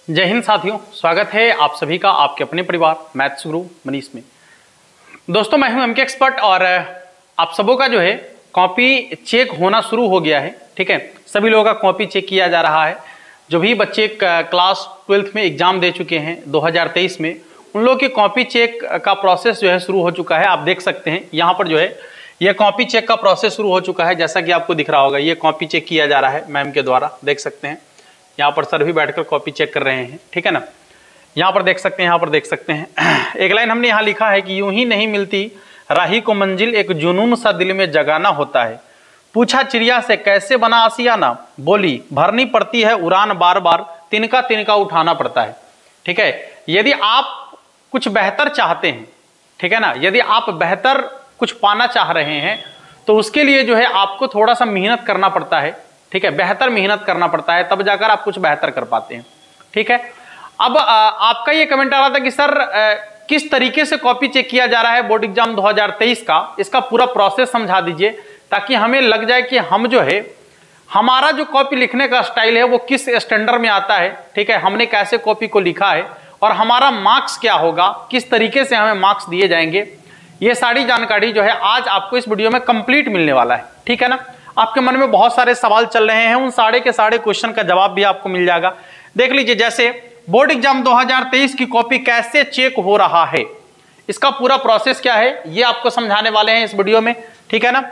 जय हिंद साथियों, स्वागत है आप सभी का आपके अपने परिवार मैथ्स गुरु मनीष में। दोस्तों मैं हूं एमके एक्सपर्ट और आप सबों का जो है कॉपी चेक होना शुरू हो गया है। ठीक है, सभी लोगों का कॉपी चेक किया जा रहा है। जो भी बच्चे क्लास 12th में एग्जाम दे चुके हैं 2023 में, उन लोगों की कॉपी चेक का प्रोसेस जो है शुरू हो चुका है। आप देख सकते हैं यहाँ पर जो है ये कॉपी चेक का प्रोसेस शुरू हो चुका है। जैसा कि आपको दिख रहा होगा, ये कॉपी चेक किया जा रहा है मैम के द्वारा। देख सकते हैं यहाँ पर सर भी बैठकर कॉपी चेक कर रहे हैं। ठीक है ना, यहाँ पर देख सकते हैं, यहाँ पर देख सकते हैं। एक लाइन हमने यहाँ लिखा है कि यूं ही नहीं मिलती राही को मंजिल, एक जुनून सा दिल में जगाना होता है। पूछा चिड़िया से कैसे बना आशियाना, बोली भरनी पड़ती है उड़ान बार बार, तिनका तिनका उठाना पड़ता है। ठीक है, यदि आप कुछ बेहतर चाहते हैं, ठीक है ना, यदि आप बेहतर कुछ पाना चाह रहे हैं तो उसके लिए जो है आपको थोड़ा सा मेहनत करना पड़ता है। ठीक है, बेहतर मेहनत करना पड़ता है, तब जाकर आप कुछ बेहतर कर पाते हैं। ठीक है, अब आपका ये कमेंट आ रहा था कि सर किस तरीके से कॉपी चेक किया जा रहा है बोर्ड एग्जाम 2023 का, इसका पूरा प्रोसेस समझा दीजिए ताकि हमें लग जाए कि हम जो है हमारा जो कॉपी लिखने का स्टाइल है वो किस स्टैंडर्ड में आता है। ठीक है, हमने कैसे कॉपी को लिखा है और हमारा मार्क्स क्या होगा, किस तरीके से हमें मार्क्स दिए जाएंगे, ये सारी जानकारी जो है आज आपको इस वीडियो में कंप्लीट मिलने वाला है। ठीक है ना, आपके मन में बहुत सारे सवाल चल रहे हैं, उन सारे के सारे क्वेश्चन का जवाब भी आपको मिल जाएगा। देख लीजिए, जैसे बोर्ड एग्जाम 2023 की कॉपी कैसे चेक हो रहा है, इसका पूरा प्रोसेस क्या है ये आपको समझाने वाले हैं इस वीडियो में। ठीक है ना,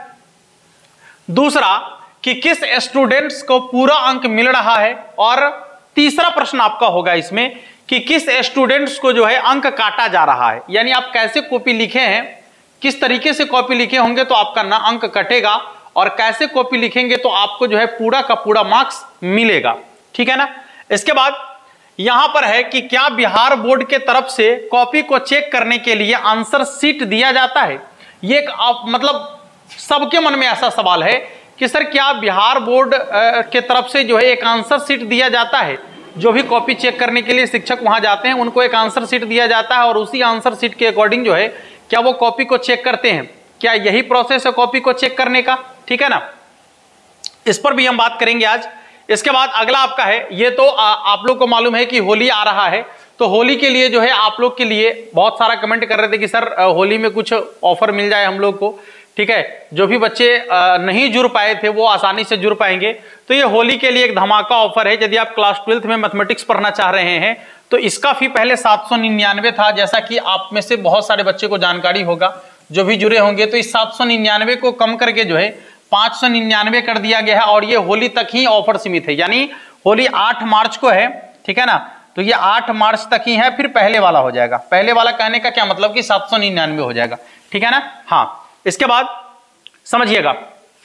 दूसरा कि किस स्टूडेंट्स को पूरा अंक मिल रहा है, और तीसरा प्रश्न आपका होगा इसमें कि किस स्टूडेंट्स को जो है अंक काटा जा रहा है, यानी आप कैसे कॉपी लिखे हैं, किस तरीके से कॉपी लिखे होंगे तो आपका ना अंक कटेगा, और कैसे कॉपी लिखेंगे तो आपको जो है पूरा का पूरा मार्क्स मिलेगा। ठीक है ना, इसके बाद यहां पर है कि क्या बिहार बोर्ड के तरफ से कॉपी को चेक करने के लिए आंसर शीट दिया जाता है। ये एक मतलब सबके मन में ऐसा सवाल है कि सर क्या बिहार बोर्ड के तरफ से जो है एक आंसर शीट दिया जाता है। जो भी कॉपी चेक करने के लिए शिक्षक वहां जाते हैं उनको एक आंसर शीट दिया जाता है और उसी आंसर शीट के अकॉर्डिंग जो है क्या वो कॉपी को चेक करते हैं। क्या यही प्रोसेस है कॉपी को चेक करने का। ठीक है ना, इस पर भी हम बात करेंगे आज। इसके बाद अगला आपका है, ये तो आप लोग को मालूम है कि होली आ रहा है, तो होली के लिए जो है आप लोग के लिए बहुत सारा कमेंट कर रहे थे कि सर होली में कुछ ऑफर मिल जाए हम लोग को। ठीक है, जो भी बच्चे नहीं जुड़ पाए थे वो आसानी से जुड़ पाएंगे। तो ये होली के लिए एक धमाका ऑफर है। यदि आप क्लास 12th में मैथमेटिक्स पढ़ना चाह रहे हैं तो इसका फी पहले 799 था, जैसा कि आप में से बहुत सारे बच्चे को जानकारी होगा जो भी जुड़े होंगे। तो इस 799 को कम करके जो है 599 कर दिया गया है, और ये होली तक ही ऑफर सीमित है, यानी होली 8 मार्च को है। ठीक है ना, तो ये 8 मार्च तक ही है, फिर पहले वाला हो जाएगा। पहले वाला कहने का क्या मतलब कि 799 हो जाएगा। ठीक है ना, हाँ। इसके बाद समझिएगा,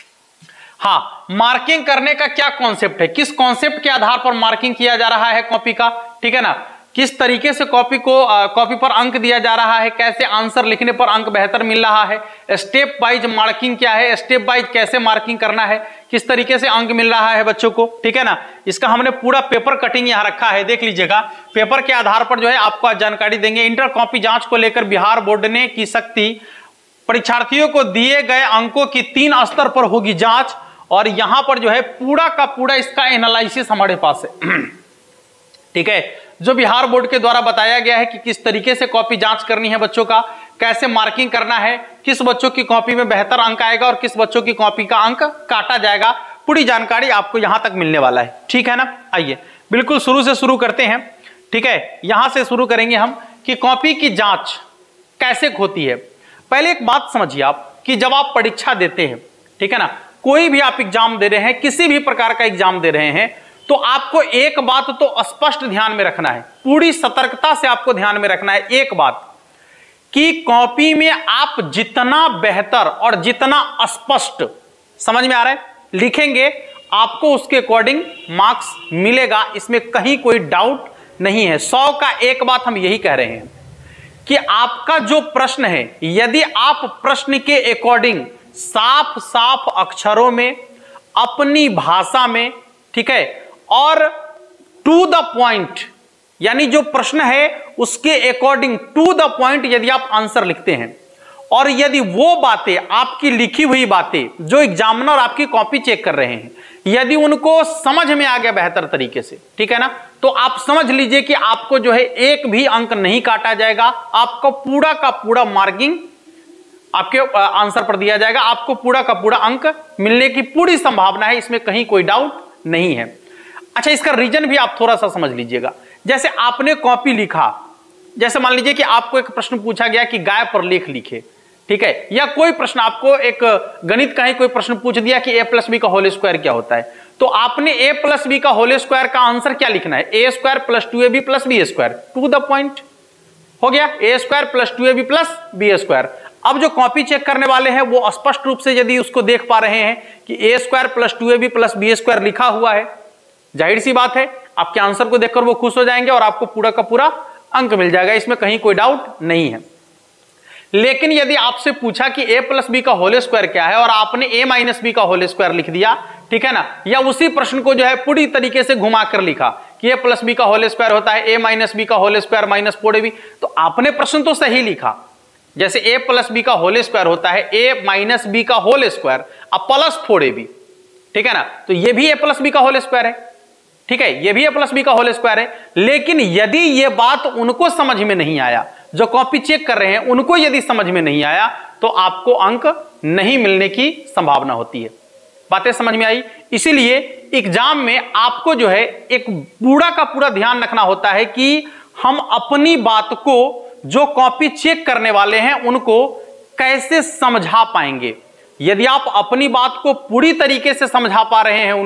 हाँ, मार्किंग करने का क्या कॉन्सेप्ट है, किस कॉन्सेप्ट के आधार पर मार्किंग किया जा रहा है कॉपी का। ठीक है ना, किस तरीके से कॉपी पर अंक दिया जा रहा है, कैसे आंसर लिखने पर अंक बेहतर मिल रहा है, स्टेप वाइज मार्किंग क्या है, स्टेप वाइज कैसे मार्किंग करना है, किस तरीके से अंक मिल रहा है बच्चों को। ठीक है ना, इसका हमने पूरा पेपर कटिंग यहाँ रखा है, देख लीजिएगा। पेपर के आधार पर जो है आपको जानकारी देंगे। इंटर कॉपी जांच को लेकर बिहार बोर्ड ने की सख्ती, परीक्षार्थियों को दिए गए अंकों की 3 स्तर पर होगी जांच, और यहां पर जो है पूरा का पूरा इसका एनालिसिस हमारे पास है। ठीक है, जो बिहार बोर्ड के द्वारा बताया गया है कि किस तरीके से कॉपी जांच करनी है बच्चों का, कैसे मार्किंग करना है, किस बच्चों की कॉपी में बेहतर अंक आएगा और किस बच्चों की कॉपी का अंक काटा जाएगा, पूरी जानकारी आपको यहां तक मिलने वाला है। ठीक है ना, आइए बिल्कुल शुरू से शुरू करते हैं। ठीक है, यहां से शुरू करेंगे हम कि कॉपी की जांच कैसे होती है। पहले एक बात समझिए आप कि जब आप परीक्षा देते हैं, ठीक है ना, कोई भी आप एग्जाम दे रहे हैं, किसी भी प्रकार का एग्जाम दे रहे हैं, तो आपको एक बात तो स्पष्ट ध्यान में रखना है, पूरी सतर्कता से आपको ध्यान में रखना है एक बात कि कॉपी में आप जितना बेहतर और जितना स्पष्ट, समझ में आ रहा है, लिखेंगे आपको उसके अकॉर्डिंग मार्क्स मिलेगा। इसमें कहीं कोई डाउट नहीं है। 100 का एक बात हम यही कह रहे हैं कि आपका जो प्रश्न है, यदि आप प्रश्न के अकॉर्डिंग साफ साफ अक्षरों में अपनी भाषा में, ठीक है, और टू द पॉइंट, यानी जो प्रश्न है उसके अकॉर्डिंग टू द पॉइंट यदि आप आंसर लिखते हैं, और यदि वो बातें आपकी लिखी हुई बातें जो एग्जामिनर आपकी कॉपी चेक कर रहे हैं, यदि उनको समझ में आ गया बेहतर तरीके से, ठीक है ना, तो आप समझ लीजिए कि आपको जो है एक भी अंक नहीं काटा जाएगा, आपको पूरा का पूरा मार्किंग आपके आंसर पर दिया जाएगा, आपको पूरा का पूरा अंक मिलने की पूरी संभावना है, इसमें कहीं कोई डाउट नहीं है। अच्छा, इसका रीजन भी आप थोड़ा सा समझ लीजिएगा। जैसे आपने कॉपी लिखा, जैसे मान लीजिए कि आपको एक प्रश्न पूछा गया कि गाय पर लेख लिखे, ठीक है, या कोई प्रश्न आपको एक गणित का ही कोई प्रश्न पूछ दिया कि a प्लस बी का होल स्क्वायर क्या होता है, तो आपने a प्लस बी का होल स्क्वायर का आंसर क्या लिखना है, a square plus 2ab plus B square, to the point हो गया, a square plus 2ab plus B square. अब जो कॉपी चेक करने वाले हैं वो स्पष्ट रूप से यदि उसको देख पा रहे हैं कि a square plus 2ab plus B square लिखा हुआ है, जाहिर सी बात है आपके आंसर को देखकर वो खुश हो जाएंगे और आपको पूरा का पूरा अंक मिल जाएगा, इसमें कहीं कोई डाउट नहीं है। लेकिन यदि आपसे पूछा कि a प्लस बी का होल स्क्वायर क्या है और आपने a माइनस बी का होल स्क्वायर लिख दिया, ठीक है ना, या उसी प्रश्न को जो है पूरी तरीके से घुमाकर लिखा कि a प्लस बी का होल स्क्वायर होता है a माइनस बी का होल स्क्वायर माइनस 4ab, तो आपने प्रश्न तो सही लिखा, जैसे a प्लस बी का होल स्क्वायर होता है a माइनस बी का होल स्क्वायर अब प्लस 4ab, ठीक है ना, तो ये भी a प्लस बी का होल स्क्वायर है, ठीक है, ये भी a प्लस बी का होल स्क्वायर है। लेकिन यदि ये बात उनको समझ में नहीं आया, जो कॉपी चेक कर रहे हैं उनको यदि समझ में नहीं आया, तो आपको अंक नहीं मिलने की संभावना होती है। बातें समझ में आई? इसीलिए एग्जाम में आपको जो है एक पूरा का पूरा ध्यान रखना होता है कि हम अपनी बात को जो कॉपी चेक करने वाले हैं उनको कैसे समझा पाएंगे। यदि आप अपनी बात को पूरी तरीके से समझा पा रहे हैं,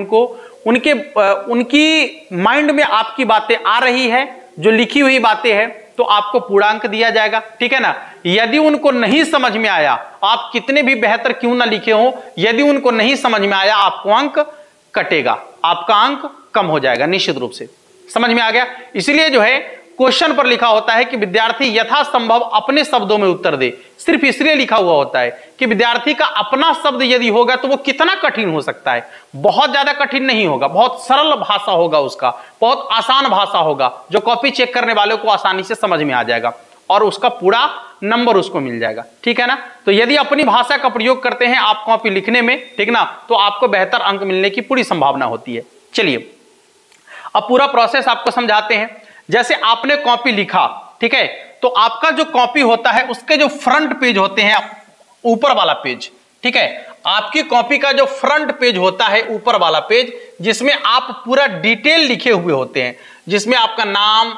उनकी माइंड में आपकी बातें आ रही है, जो लिखी हुई बातें हैं, तो आपको पूरा अंक दिया जाएगा, ठीक है ना। यदि उनको नहीं समझ में आया, आप कितने भी बेहतर क्यों ना लिखे हो, यदि उनको नहीं समझ में आया आपको अंक कटेगा, आपका अंक कम हो जाएगा निश्चित रूप से। समझ में आ गया? इसलिए जो है क्वेश्चन पर लिखा होता है कि विद्यार्थी यथासंभव अपने शब्दों में उत्तर दे, सिर्फ इसलिए लिखा हुआ होता है कि विद्यार्थी का अपना शब्द यदि होगा तो वो कितना कठिन हो सकता है, बहुत ज्यादा कठिन नहीं होगा, बहुत सरल भाषा होगा उसका, बहुत आसान भाषा होगा, जो कॉपी चेक करने वालों को आसानी से समझ में आ जाएगा और उसका पूरा नंबर उसको मिल जाएगा, ठीक है ना। तो यदि अपनी भाषा का प्रयोग करते हैं आप कॉपी लिखने में, ठीक ना, तो आपको बेहतर अंक मिलने की पूरी संभावना होती है। चलिए अब पूरा प्रोसेस आपको समझाते हैं। जैसे आपने कॉपी लिखा, ठीक है, तो आपका जो कॉपी होता है उसके जो फ्रंट पेज होते हैं, ऊपर वाला पेज, ठीक है, आपकी कॉपी का जो फ्रंट पेज होता है, ऊपर वाला पेज, जिसमें आप पूरा डिटेल लिखे हुए होते हैं, जिसमें आपका नाम,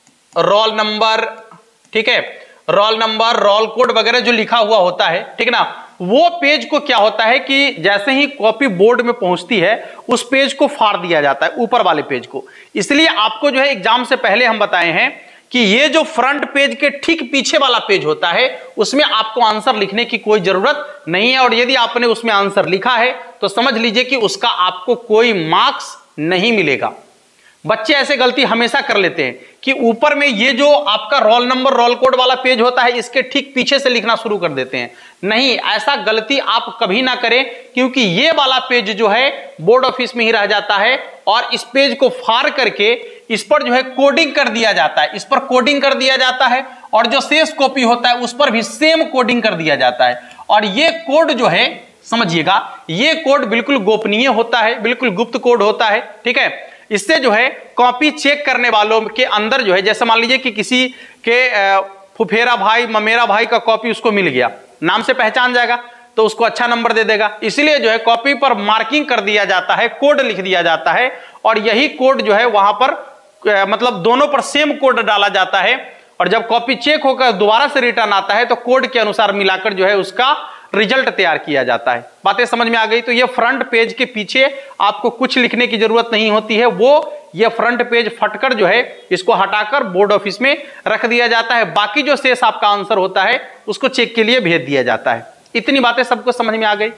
रोल नंबर, ठीक है, रोल नंबर, रोल कोड वगैरह जो लिखा हुआ होता है, ठीक ना, वो पेज को क्या होता है कि जैसे ही कॉपी बोर्ड में पहुंचती है उस पेज को फाड़ दिया जाता है, ऊपर वाले पेज को। इसलिए आपको जो है एग्जाम से पहले हम बताए हैं कि ये जो फ्रंट पेज के ठीक पीछे वाला पेज होता है उसमें आपको आंसर लिखने की कोई जरूरत नहीं है, और यदि आपने उसमें आंसर लिखा है तो समझ लीजिए कि उसका आपको कोई मार्क्स नहीं मिलेगा। बच्चे ऐसे गलती हमेशा कर लेते हैं कि ऊपर में ये जो आपका रोल नंबर, रोल कोड वाला पेज होता है इसके ठीक पीछे से लिखना शुरू कर देते हैं। नहीं, ऐसा गलती आप कभी ना करें, क्योंकि ये वाला पेज जो है बोर्ड ऑफिस में ही रह जाता है और इस पेज को फाड़ करके इस पर जो है कोडिंग कर दिया जाता है, इस पर कोडिंग कर दिया जाता है, और जो शेष कॉपी होता है उस पर भी सेम कोडिंग कर दिया जाता है। और ये कोड जो है समझिएगा, ये कोड बिल्कुल गोपनीय होता है, बिल्कुल गुप्त कोड होता है, ठीक है। इससे जो है कॉपी चेक करने वालों के अंदर जो है, जैसे मान लीजिए कि किसी के फुफेरा भाई, ममेरा भाई का कॉपी उसको मिल गया, नाम से पहचान जाएगा तो उसको अच्छा नंबर दे देगा। इसलिए जो है कॉपी पर मार्किंग कर दिया जाता है, कोड लिख दिया जाता है, और यही कोड जो है वहां पर मतलब दोनों पर सेम कोड डाला जाता है, और जब कॉपी चेक होकर दोबारा से रिटर्न आता है तो कोड के अनुसार मिलाकर जो है उसका रिजल्ट तैयार किया जाता है। बातें समझ में आ गई? तो ये फ्रंट पेज के पीछे आपको कुछ लिखने की जरूरत नहीं होती है, वो ये फ्रंट पेज फटकर जो है इसको हटाकर बोर्ड ऑफिस में रख दिया जाता है। बाकी जो शेष आपका आंसर होता है उसको चेक के लिए भेज दिया जाता है। इतनी बातें सबको समझ में आ गई?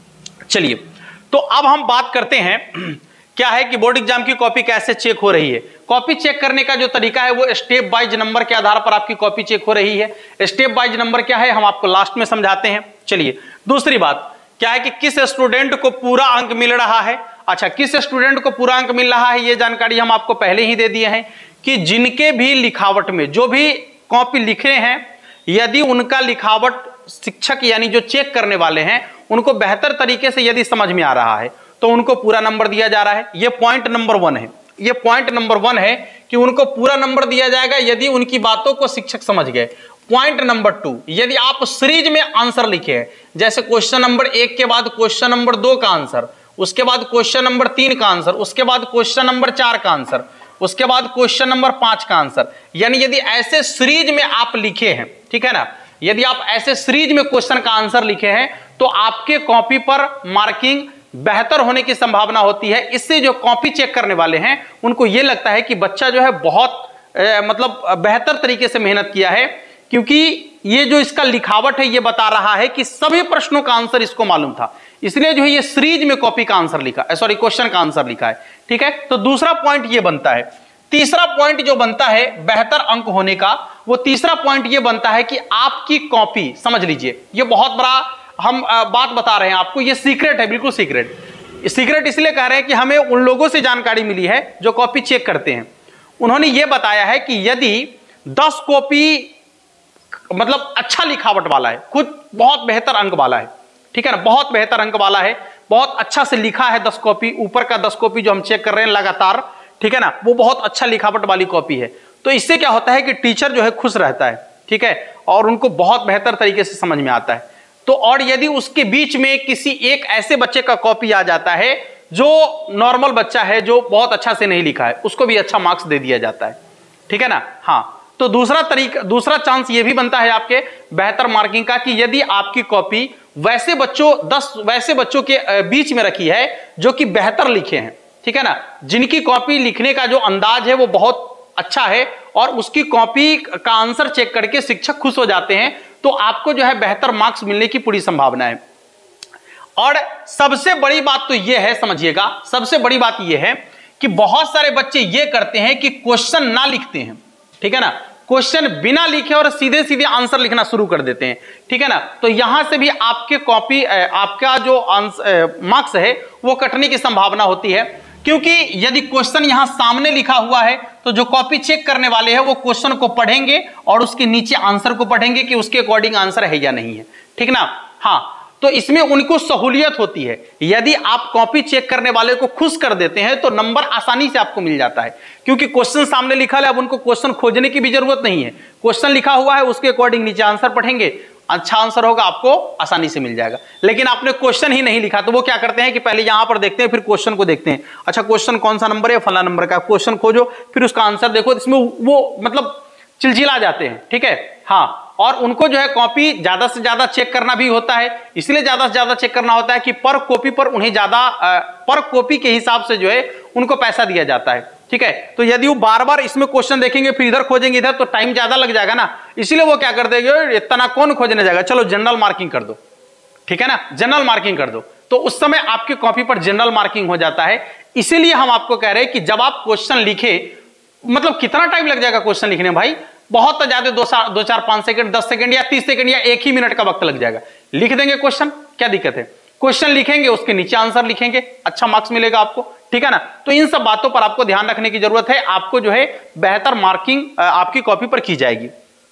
चलिए तो अब हम बात करते हैं क्या है कि बोर्ड एग्जाम की कॉपी कैसे चेक हो रही है। कॉपी चेक करने का जो तरीका है वो स्टेप वाइज नंबर के आधार पर आपकी कॉपी चेक हो रही है। स्टेप वाइज नंबर क्या है हम आपको लास्ट में समझाते हैं। चलिए दूसरी बात क्या है कि किस स्टूडेंट को पूरा अंक मिल रहा है। अच्छा, किस स्टूडेंट को पूरा अंक मिल रहा है ये जानकारी हम आपको पहले ही दे दिए हैं कि जिनके भी लिखावट में जो भी कॉपी लिख रहे हैं, यदि उनका लिखावट शिक्षक यानी जो चेक करने वाले हैं उनको बेहतर तरीके से यदि समझ में आ रहा है तो उनको पूरा नंबर दिया जा रहा है। ये पॉइंट नंबर 1 है, ये पॉइंट नंबर 1 है कि उनको पूरा नंबर दिया जाएगा यदि उनकी बातों को शिक्षक समझ गए। पॉइंट नंबर 2, यदि आप सीरीज में आंसर लिखे हैं, जैसे क्वेश्चन नंबर 1 के बाद क्वेश्चन नंबर 2 का आंसर, उसके बाद क्वेश्चन नंबर 3 का आंसर, उसके बाद क्वेश्चन नंबर 4 का आंसर, उसके बाद क्वेश्चन नंबर 5 का आंसर, यानी यदि ऐसे सीरीज में आप लिखे हैं, ठीक है ना, यदि आप ऐसे सीरीज में क्वेश्चन का आंसर लिखे हैं तो आपके कॉपी पर मार्किंग बेहतर होने की संभावना होती है। इससे जो कॉपी चेक करने वाले हैं उनको यह लगता है कि बच्चा जो है बहुत मतलब बेहतर तरीके से मेहनत किया है, क्योंकि ये जो इसका लिखावट है ये बता रहा है कि सभी प्रश्नों का आंसर इसको मालूम था, इसलिए जो है ये सीरीज में कॉपी का आंसर लिखा, सॉरी क्वेश्चन का आंसर लिखा है। ठीक है, तो दूसरा पॉइंट ये बनता है। तीसरा पॉइंट जो बनता है बेहतर अंक होने का, वो तीसरा पॉइंट ये बनता है कि आपकी कॉपी, समझ लीजिए ये बहुत बड़ा हम बात बता रहे हैं आपको, ये सीक्रेट है, बिल्कुल सीक्रेट। सीक्रेट इसलिए कह रहे हैं कि हमें उन लोगों से जानकारी मिली है जो कॉपी चेक करते हैं। उन्होंने ये बताया है कि यदि 10 कॉपी मतलब अच्छा लिखावट वाला है, खुद बहुत बेहतर अंक वाला है, ठीक है ना, बहुत बेहतर अंक वाला है, बहुत अच्छा से लिखा है 10 कॉपी, ऊपर का 10 कॉपी जो हम चेक कर रहे हैं लगातार, ठीक है ना, वो बहुत अच्छा लिखावट वाली कॉपी है। तो इससे क्या होता है कि टीचर जो है खुश रहता है, ठीक है, और उनको बहुत बेहतर तरीके से समझ में आता है। तो और यदि उसके बीच में किसी एक ऐसे बच्चे का कॉपी आ जाता है जो नॉर्मल बच्चा है, जो बहुत अच्छा से नहीं लिखा है, उसको भी अच्छा मार्क्स दे दिया जाता है, ठीक है ना। हाँ, तो दूसरा चांस ये भी बनता है आपके बेहतर मार्किंग का कि यदि आपकी कॉपी वैसे बच्चों 10 वैसे बच्चों के बीच में रखी है जो कि बेहतर लिखे हैं, ठीक है ना, जिनकी कॉपी लिखने का जो अंदाज है वो बहुत अच्छा है और उसकी कॉपी का आंसर चेक करके शिक्षक खुश हो जाते हैं, तो आपको जो है बेहतर मार्क्स मिलने की पूरी संभावना है। और सबसे बड़ी बात तो यह है, समझिएगा, सबसे बड़ी बात यह है कि बहुत सारे बच्चे ये करते हैं कि क्वेश्चन ना लिखते हैं, ठीक है ना, क्वेश्चन बिना लिखे और सीधे सीधे आंसर लिखना शुरू कर देते हैं, ठीक है ना। तो यहां से भी आपके कॉपी आपका जो मार्क्स है वो कटने की संभावना होती है, क्योंकि यदि क्वेश्चन यहां सामने लिखा हुआ है तो जो कॉपी चेक करने वाले हैं वो क्वेश्चन को पढ़ेंगे और उसके नीचे आंसर को पढ़ेंगे कि उसके अकॉर्डिंग आंसर है या नहीं है, ठीक ना। हाँ, तो इसमें उनको सहूलियत होती है। यदि आप कॉपी चेक करने वाले को खुश कर देते हैं तो नंबर आसानी से आपको मिल जाता है, क्योंकि क्वेश्चन सामने लिखा है, अब उनको क्वेश्चन खोजने की भी जरूरत नहीं है, क्वेश्चन लिखा हुआ है, उसके अकॉर्डिंग नीचे आंसर पढ़ेंगे, अच्छा आंसर होगा, आपको आसानी से मिल जाएगा। लेकिन आपने क्वेश्चन ही नहीं लिखा तो वो क्या करते हैं कि पहले यहां पर देखते हैं, फिर क्वेश्चन को देखते हैं, अच्छा क्वेश्चन कौन सा नंबर है, फला नंबर का, क्वेश्चन खोजो, फिर उसका आंसर देखो, इसमें वो मतलब चिलचिला जाते हैं, ठीक है। हाँ, और उनको जो है कॉपी ज्यादा से ज्यादा चेक करना भी होता है, इसलिए ज्यादा से ज्यादा चेक करना होता है कि पर कॉपी पर उन्हें ज्यादा पर कॉपी के हिसाब से जो है उनको पैसा दिया जाता है, ठीक है। तो यदि वो बार बार इसमें क्वेश्चन देखेंगे फिर इधर खोजेंगे इधर, तो टाइम ज्यादा लग जाएगा ना, इसीलिए वो क्या कर देंगे, इतना कौन खोजने जाएगा, चलो जनरल मार्किंग कर दो, ठीक है ना, जनरल मार्किंग कर दो। तो उस समय आपकी कॉपी पर जनरल मार्किंग हो जाता है। इसीलिए हम आपको कह रहे हैं कि जब आप क्वेश्चन लिखे, मतलब कितना टाइम लग जाएगा क्वेश्चन लिखने में भाई, बहुत ज्यादा 2 4 5 सेकंड, 10 सेकंड या 30 सेकंड या 1 ही मिनट का वक्त लग जाएगा, लिख देंगे क्वेश्चन, क्या दिक्कत है, क्वेश्चन लिखेंगे उसके नीचे आंसर लिखेंगे, अच्छा मार्क्स मिलेगा आपको, ठीक है ना। तो इन सब बातों पर आपको ध्यान रखने की जरूरत है, आपको जो है बेहतर मार्किंग आपकी कॉपी पर की जाएगी।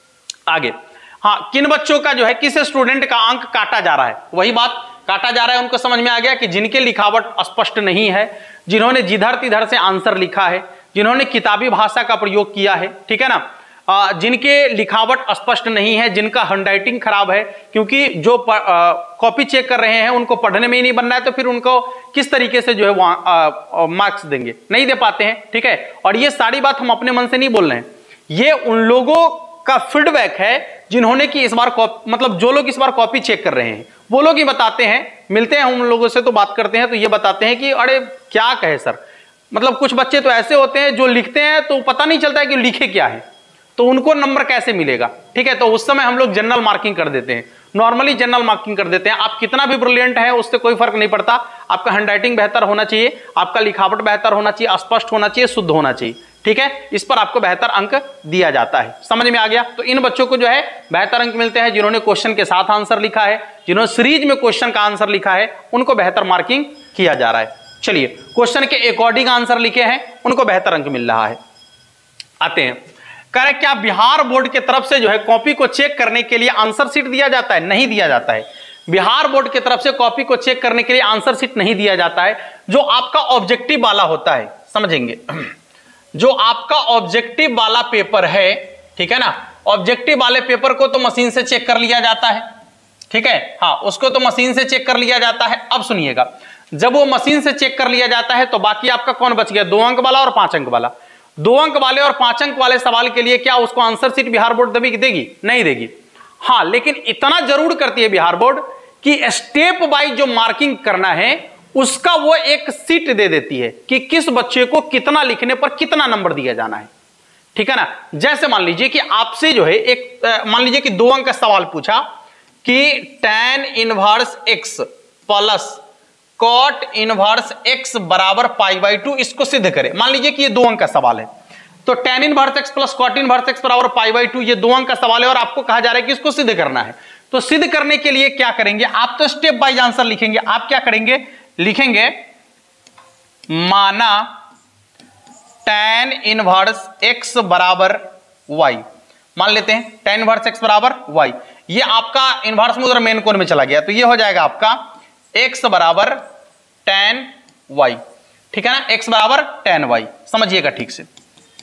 आगे, हाँ, किन बच्चों का जो है, किस स्टूडेंट का अंक काटा जा रहा है, वही बात, काटा जा रहा है, उनको समझ में आ गया कि जिनके लिखावट स्पष्ट नहीं है, जिन्होंने जिधर तिधर से आंसर लिखा है, जिन्होंने किताबी भाषा का प्रयोग किया है, ठीक है ना, जिनके लिखावट स्पष्ट नहीं है, जिनका हैंडराइटिंग खराब है, क्योंकि जो कॉपी चेक कर रहे हैं उनको पढ़ने में ही नहीं बनना है, तो फिर उनको किस तरीके से जो है वो मार्क्स देंगे, नहीं दे पाते हैं, ठीक है। और ये सारी बात हम अपने मन से नहीं बोल रहे हैं, ये उन लोगों का फीडबैक है जिन्होंने कि इस बार मतलब जो लोग इस बार कॉपी चेक कर रहे हैं वो लोग ही बताते हैं, मिलते हैं उन लोगों से तो बात करते हैं, तो ये बताते हैं कि अरे क्या कहे सर, मतलब कुछ बच्चे तो ऐसे होते हैं जो लिखते हैं तो पता नहीं चलता है कि लिखे क्या है, तो उनको नंबर कैसे मिलेगा, ठीक है। तो उस समय हम लोग जनरल मार्किंग कर देते हैं, नॉर्मली जनरल मार्किंग कर देते हैं। आप कितना भी ब्रिलियंट है उससे कोई फर्क नहीं पड़ता, आपका हैंडराइटिंग बेहतर होना चाहिए, आपका लिखावट बेहतर होना चाहिए, स्पष्ट होना चाहिए, शुद्ध होना चाहिए, ठीक है, इस पर आपको बेहतर अंक दिया जाता है। समझ में आ गया। तो इन बच्चों को जो है बेहतर अंक मिलते हैं जिन्होंने क्वेश्चन के साथ आंसर लिखा है, जिन्होंने सीरीज में क्वेश्चन का आंसर लिखा है, उनको बेहतर मार्किंग किया जा रहा है। चलिए, क्वेश्चन के अकॉर्डिंग आंसर लिखे हैं उनको बेहतर अंक मिल रहा है। आते हैं, कह रहे क्या बिहार बोर्ड की तरफ से जो है कॉपी को चेक करने के लिए आंसर शीट दिया जाता है? नहीं दिया जाता है। बिहार बोर्ड की तरफ से कॉपी को चेक करने के लिए आंसर शीट नहीं दिया जाता है, जो आपका ऑब्जेक्टिव वाला होता है, समझेंगे। जो आपका ऑब्जेक्टिव वाला पेपर है, ठीक है ना, ऑब्जेक्टिव वाले पेपर को तो मशीन से चेक कर लिया जाता है, ठीक है, हाँ, उसको तो मशीन से चेक कर लिया जाता है। अब सुनिएगा, जब वो मशीन से चेक कर लिया जाता है तो बाकी आपका कौन बच गया, 2 अंक वाला और 5 अंक वाला। 2 अंक वाले और 5 अंक वाले सवाल के लिए क्या उसको आंसर शीट बिहार बोर्ड देगी? नहीं देगी। हाँ, लेकिन इतना जरूर करती है बिहार बोर्ड कि स्टेप वाइज जो मार्किंग करना है उसका वो एक सीट दे देती है कि किस बच्चे को कितना लिखने पर कितना नंबर दिया जाना है, ठीक है ना। जैसे मान लीजिए कि आपसे जो है एक मान लीजिए कि 2 अंक का सवाल पूछा कि tan inverse x plus cot inverse x बराबर π/2, इसको सिद्ध करें। मान लीजिए कि ये 2 अंक का सवाल है, तो tan inverse x plus cot inverse x बराबर π/2, ये 2 अंक का सवाल है और आपको कहा जा रहा है कि इसको सिद्ध करना है। तो सिद्ध करने के लिए क्या करेंगे, आप तो स्टेप वाइज आंसर लिखेंगे। आप क्या करेंगे, लिखेंगे माना tan इनवर्स x बराबर y, मान लेते हैं tan इनवर्स x बराबर y, ये आपका इनवर्स में उधर मेन कोण में चला गया, तो ये हो जाएगा आपका x बराबर tan y, ठीक है ना, x बराबर tan y, समझिएगा ठीक से।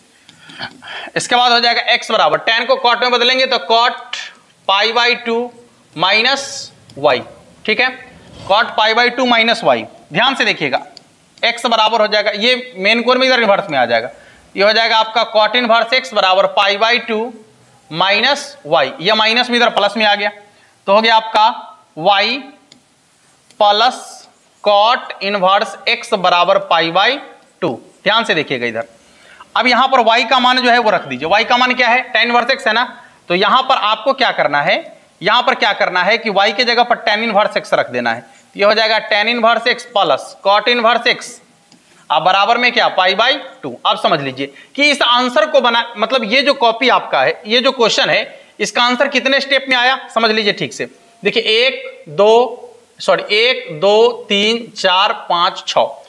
इसके बाद हो जाएगा x बराबर, tan को cot में बदलेंगे तो cot π/2 माइनस y, ठीक है, cot π/2 माइनस y। ध्यान से देखिएगा, x बराबर हो जाएगा, ये मेन कोण में इधर इनवर्स में आ जाएगा, ये हो जाएगा आपका cot इनवर्स x बराबर π/2 माइनस y, ये माइनस में इधर प्लस में आ गया, तो हो गया आपका y plus cot inverse x बराबर π/2। ध्यान से देखिएगा इधर। अब यहां पर y का मान जो है वो रख दीजिए, y का मान क्या है, tan इनवर्स x है ना, तो यहां पर आपको क्या करना है, यहां पर क्या करना है कि y की जगह पर tan इनवर्स x रख देना है, ये हो जाएगा tan inverse x plus cot inverse x, अब बराबर में क्या π/2। अब समझ लीजिए कि इस आंसर को बना, मतलब ये जो कॉपी आपका है, ये जो क्वेश्चन है, इसका आंसर कितने स्टेप में आया समझ लीजिए ठीक से। देखिए 1 2 3 4 5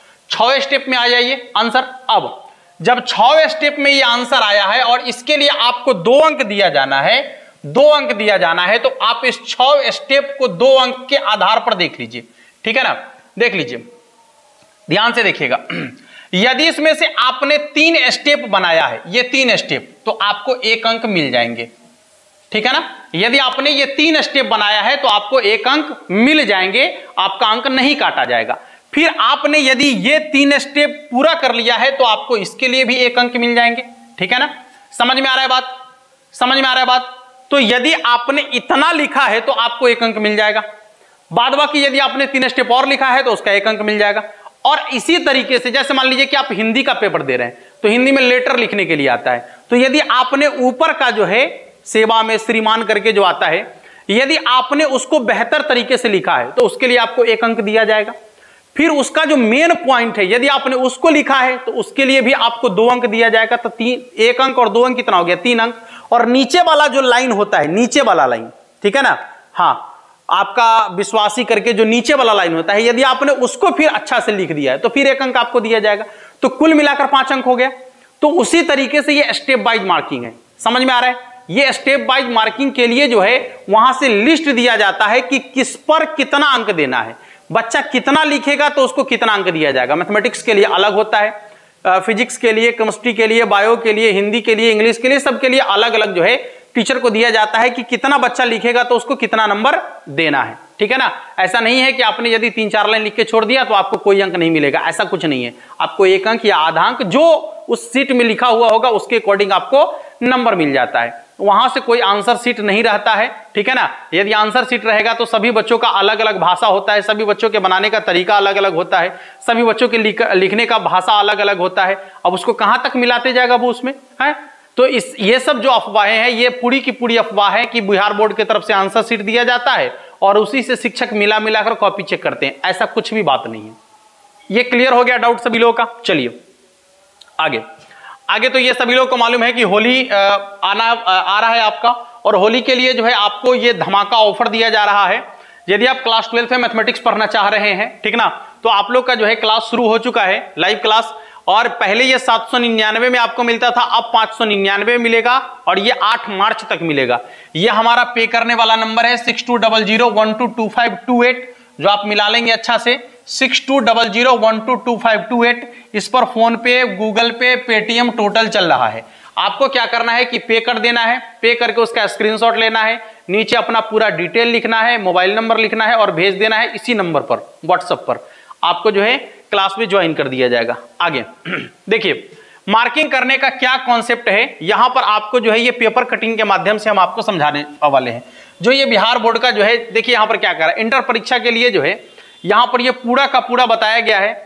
6 स्टेप में आया ये आंसर। अब जब 6 स्टेप में ये आंसर आया है और इसके लिए आपको 2 अंक दिया जाना है, 2 अंक दिया जाना है, तो आप इस 6 स्टेप को 2 अंक के आधार पर देख लीजिए, ठीक है ना। देख लीजिए, ध्यान से देखिएगा, यदि इसमें से आपने 3 स्टेप बनाया है, ये 3 स्टेप, तो आपको 1 अंक मिल जाएंगे, ठीक है ना। यदि आपने ये 3 स्टेप बनाया है तो आपको 1 अंक मिल जाएंगे, आपका अंक नहीं काटा जाएगा। फिर आपने यदि ये 3 स्टेप पूरा कर लिया है तो आपको इसके लिए भी 1 अंक मिल जाएंगे, ठीक है ना। समझ में आ रहा है बात, समझ में आ रहा है बात। तो यदि आपने इतना लिखा है तो आपको 1 अंक मिल जाएगा, बाद बाकी यदि आपने 3 स्टेप और लिखा है तो उसका 1 अंक मिल जाएगा। और इसी तरीके से जैसे मान लीजिए कि आप हिंदी का पेपर दे रहे हैं, तो हिंदी में लेटर लिखने के लिए आता है, तो यदि आपने ऊपर का जो है सेवा में श्रीमान करके जो आता है, यदि आपने उसको बेहतर तरीके से लिखा है तो उसके लिए आपको 1 अंक दिया जाएगा। फिर उसका जो मेन पॉइंट है, यदि आपने उसको लिखा है तो उसके लिए भी आपको 2 अंक दिया जाएगा। तो 1 अंक और 2 अंक कितना हो गया, 3 अंक। और नीचे वाला जो लाइन होता है, नीचे वाला लाइन, ठीक है ना, हाँ, आपका विश्वासी करके जो नीचे वाला लाइन होता है, यदि आपने उसको फिर अच्छा से लिख दिया है तो फिर 1 अंक आपको दिया जाएगा। तो कुल मिलाकर 5 अंक हो गया। तो उसी तरीके से ये स्टेप वाइज मार्किंग है, समझ में आ रहा है। ये स्टेप वाइज मार्किंग के लिए जो है वहां से लिस्ट दिया जाता है कि किस पर कितना अंक देना है, बच्चा कितना लिखेगा तो उसको कितना अंक दिया जाएगा। मैथमेटिक्स के लिए अलग होता है, फिजिक्स के लिए, केमिस्ट्री के लिए, बायो के लिए, हिंदी के लिए, इंग्लिश के लिए, सबके लिए अलग अलग जो है टीचर को दिया जाता है कि कितना बच्चा लिखेगा तो उसको कितना नंबर देना है, ठीक है ना। ऐसा नहीं है कि आपने यदि 3-4 लाइन लिख के छोड़ दिया तो आपको कोई अंक नहीं मिलेगा, ऐसा कुछ नहीं है। आपको 1 अंक या आधा अंक जो उस सीट में लिखा हुआ होगा उसके अकॉर्डिंग आपको नंबर मिल जाता है। वहां से कोई आंसर सीट नहीं रहता है, ठीक है ना। यदि आंसर सीट रहेगा तो सभी बच्चों का अलग अलग भाषा होता है, सभी बच्चों के बनाने का तरीका अलग अलग होता है, सभी बच्चों के लिखने का भाषा अलग अलग होता है। अब उसको कहां तक मिलाते जाएगा वो उसमें है। तो ये सब जो अफवाहें हैं, ये पूरी की पूरी अफवाह है कि बिहार बोर्ड की तरफ से आंसर सीट दिया जाता है और उसी से शिक्षक मिला मिलाकर कॉपी चेक करते हैं, ऐसा कुछ भी बात नहीं है। ये क्लियर हो गया डाउट सभी लोगों का। चलिए आगे तो ये सभी लोगों को मालूम है कि होली आ रहा है आपका, और होली के लिए जो है आपको ये धमाका ऑफर दिया जा रहा है। यदि आप क्लास 12 में मैथमेटिक्स पढ़ना चाह रहे हैं, ठीक ना, तो आप लोग का जो है क्लास शुरू हो चुका है, लाइव क्लास। और पहले ये 799 में आपको मिलता था, अब 599 में मिलेगा और ये 8 मार्च तक मिलेगा। ये हमारा पे करने वाला नंबर है 6200122528। जो आप मिला लेंगे अच्छा से 6200122528। इस पर फोन पे, गूगल पे, पेटीएम टोटल चल रहा है। आपको क्या करना है कि पे कर देना है, पे करके उसका स्क्रीनशॉट लेना है, नीचे अपना पूरा डिटेल लिखना है, मोबाइल नंबर लिखना है और भेज देना है इसी नंबर पर, व्हाट्सएप पर। आपको जो है क्लास में ज्वाइन कर दिया जाएगा। आगे देखिए मार्किंग करने का क्या कॉन्सेप्ट है, यहां पर आपको जो है ये पेपर कटिंग के माध्यम से हम आपको समझाने वाले हैं। जो ये बिहार बोर्ड का जो है, देखिए यहां पर क्या कर रहा है, इंटर परीक्षा के लिए जो है यहां पर ये पूरा का पूरा बताया गया है।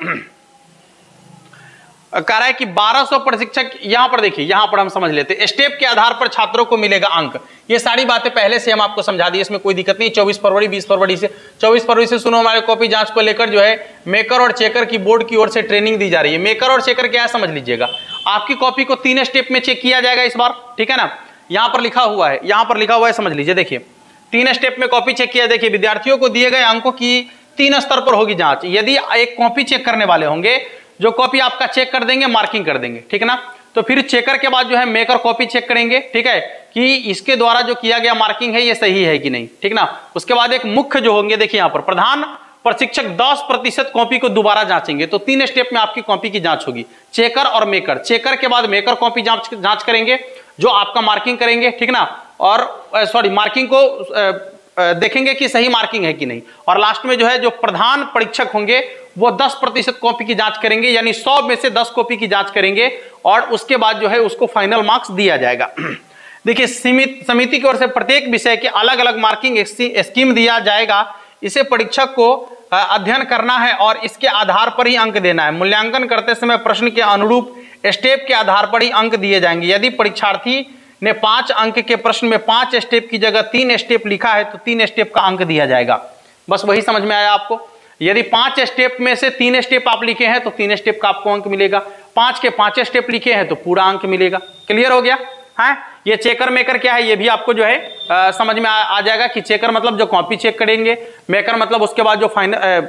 कह रहा है कि 1200 प्रशिक्षक, यहां पर देखिए, यहां पर हम समझ लेते हैं स्टेप के आधार पर छात्रों को मिलेगा अंक। ये सारी बातें पहले से हम आपको समझा दी, इसमें कोई दिक्कत नहीं। 24 फरवरी 20 फरवरी से 24 फरवरी से सुनो हमारे कॉपी जांच को लेकर जो है मेकर और चेकर की बोर्ड की ओर से ट्रेनिंग दी जा रही है। मेकर और चेकर क्या है समझ लीजिएगा, आपकी कॉपी को 3 स्टेप में चेक किया जाएगा इस बार, ठीक है ना। यहां पर लिखा हुआ है, यहां पर लिखा हुआ है, समझ लीजिए। देखिए 3 स्टेप में कॉपी चेक किया। देखिए विद्यार्थियों को दिए गए अंकों की 3 स्तर पर होगी जांच। यदि एक कॉपी चेक करने वाले होंगे, जो कॉपी आपका चेक कर देंगे, मार्किंग कर देंगे, ठीक है ना। तो फिर चेकर के बाद जो है मेकर कॉपी चेक करेंगे, ठीक है, कि इसके द्वारा जो किया गया मार्किंग है ये सही है कि नहीं, ठीक ना। उसके बाद एक मुख्य जो होंगे, देखिए यहां पर प्रधान प्रशिक्षक 10% कॉपी को दोबारा जांचेंगे। तो 3 स्टेप में आपकी कॉपी की जांच होगी, चेकर और मेकर। चेकर के बाद मेकर कॉपी जांच करेंगे, जो आपका मार्किंग करेंगे, ठीक ना, और सॉरी मार्किंग को देखेंगे कि सही मार्किंग है कि नहीं। और लास्ट में जो है जो प्रधान परीक्षक होंगे वो 10% कॉपी की जांच करेंगे, यानी 100 में से 10 कॉपी की जांच करेंगे और उसके बाद जो है उसको फाइनल मार्क्स दिया जाएगा। देखिए समिति की ओर से प्रत्येक विषय के अलग अलग मार्किंग स्कीम दिया जाएगा। इसे परीक्षक को अध्ययन करना है और इसके आधार पर ही अंक देना है। मूल्यांकन करते समय प्रश्न के अनुरूप स्टेप के आधार पर ही अंक दिए जाएंगे। यदि परीक्षार्थी ने 5 अंक के प्रश्न में 5 स्टेप की जगह 3 स्टेप लिखा है तो 3 स्टेप का अंक दिया जाएगा। बस वही समझ में आया आपको। यदि 5 स्टेप में से 3 स्टेप आप लिखे हैं तो 3 स्टेप का आपको अंक मिलेगा। 5 के 5 स्टेप लिखे हैं तो पूरा अंक मिलेगा। क्लियर हो गया? हाँ, ये चेकर मेकर क्या है ये भी आपको जो है समझ में आ जाएगा कि चेकर मतलब जो कॉपी चेक करेंगे, मेकर मतलब उसके बाद जो फाइनल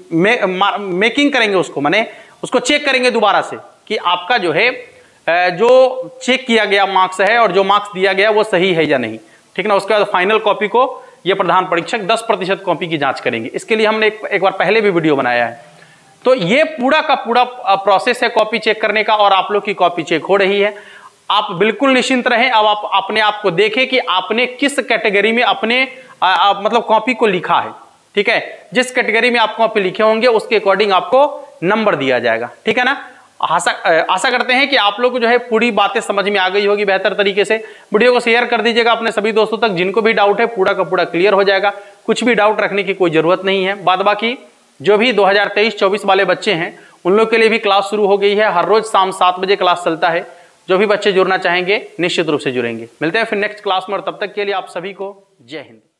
मेकिंग करेंगे, उसको माने उसको चेक करेंगे दोबारा से कि आपका जो है जो चेक किया गया मार्क्स है और जो मार्क्स दिया गया वो सही है या नहीं, ठीक ना। उसके बाद फाइनल कॉपी को ये प्रधान परीक्षक 10% कॉपी की जांच करेंगे। इसके लिए हमने एक बार पहले भी वीडियो बनाया है। तो ये पूरा का पूरा प्रोसेस है कॉपी चेक करने का और आप लोग की कॉपी चेक हो रही है। आप बिल्कुल निश्चिंत रहें। अब आप अपने आप को देखें कि आपने किस कैटेगरी में अपने मतलब कॉपी को लिखा है, ठीक है। जिस कैटेगरी में आप कॉपी लिखे होंगे उसके अकॉर्डिंग आपको नंबर दिया जाएगा, ठीक है ना। आशा करते हैं कि आप लोग को जो है पूरी बातें समझ में आ गई होगी बेहतर तरीके से। वीडियो को शेयर कर दीजिएगा अपने सभी दोस्तों तक, जिनको भी डाउट है पूरा का पूरा क्लियर हो जाएगा। कुछ भी डाउट रखने की कोई जरूरत नहीं है। बाद बाकी जो भी 2023-24 वाले बच्चे हैं उन लोग के लिए भी क्लास शुरू हो गई है। हर रोज शाम 7 बजे क्लास चलता है। जो भी बच्चे जुड़ना चाहेंगे निश्चित रूप से जुड़ेंगे। मिलते हैं फिर नेक्स्ट क्लास में और तब तक के लिए आप सभी को जय हिंद।